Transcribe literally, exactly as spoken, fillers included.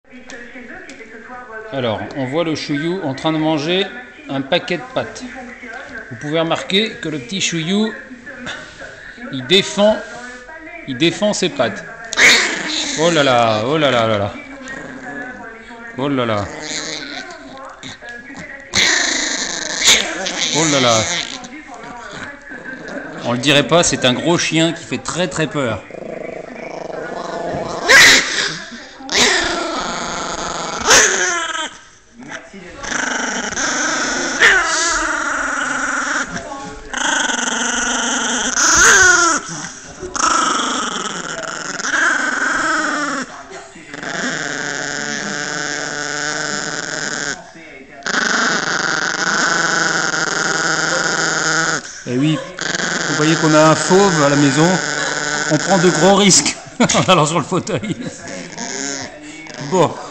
Alors, on voit le chouillou en train de manger un paquet de pâtes. Vous pouvez remarquer que le petit chouillou, il défend, il défend ses pâtes. Oh là là, oh là là là là. Oh là là. Oh là là. On le dirait pas, c'est un gros chien qui fait très très peur. Et oui, vous voyez qu'on a un fauve à la maison, on prend de gros risques en allant sur le fauteuil. Bon.